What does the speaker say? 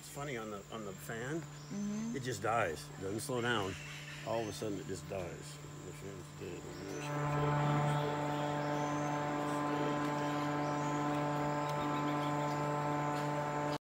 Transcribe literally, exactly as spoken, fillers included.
It's funny on the on the fan, Mm-hmm. it just dies. It doesn't slow down. All of a sudden, it just dies. The fan's dead.